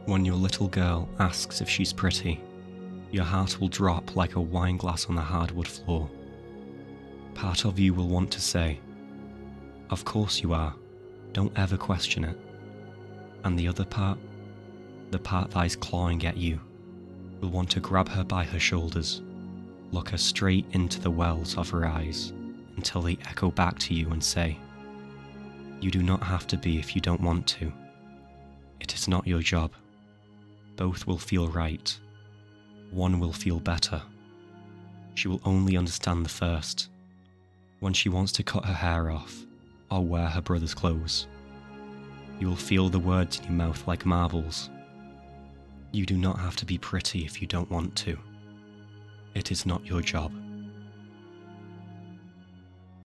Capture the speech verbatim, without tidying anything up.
When your little girl asks if she's pretty, your heart will drop like a wine glass on the hardwood floor. Part of you will want to say, "Of course you are, don't ever question it." And the other part, the part that is clawing at you, will want to grab her by her shoulders, look her straight into the wells of her eyes until they echo back to you and say, "You do not have to be if you don't want to. It is not your job. Both will feel right. One will feel better. She will only understand the first, when she wants to cut her hair off or wear her brother's clothes. You will feel the words in your mouth like marbles. You do not have to be pretty if you don't want to. It is not your job."